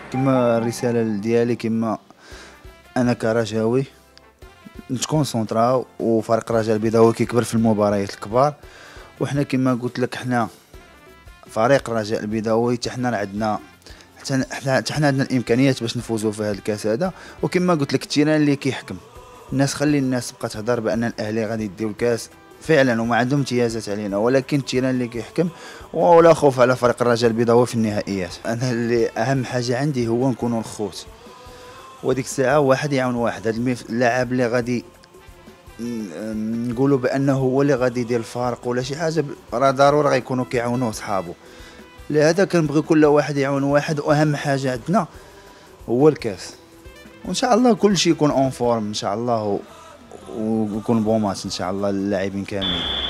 كما الرساله ديالي كما انا كرجاوي نتكونسونطراو، وفريق الرجاء البيضاوي كيكبر في المباريات الكبار. وحنا كما قلت لك حنا فريق الرجاء البيضاوي حتى حنا عندنا، حتى حنا عندنا الامكانيات باش نفوزوا في هذا الكاس هذا. وكما قلت لك التيران اللي كيحكم الناس، خلي الناس تبقى تهضر بان الاهلي غادي يديو الكاس فعلا وما عندهم امتيازات علينا، ولكن التيران اللي كيحكم ولا خوف على فريق الرجاء البيضاوي في النهائيات. انا اللي اهم حاجه عندي هو نكونوا الخوت، وديك الساعه واحد يعاون واحد. هذا اللاعب اللي غادي نقولوا بانه هو اللي غادي يدير الفارق ولا شي حاجه، راه ضروري غيكونوا كيعاونوه صحابه. لهذا كنبغي كل واحد يعاون واحد، واهم حاجه عندنا هو الكاس. وان شاء الله كل شيء يكون اون فورم ان شاء الله، ويكون بون ماتش ان شاء الله للاعبين كاملين.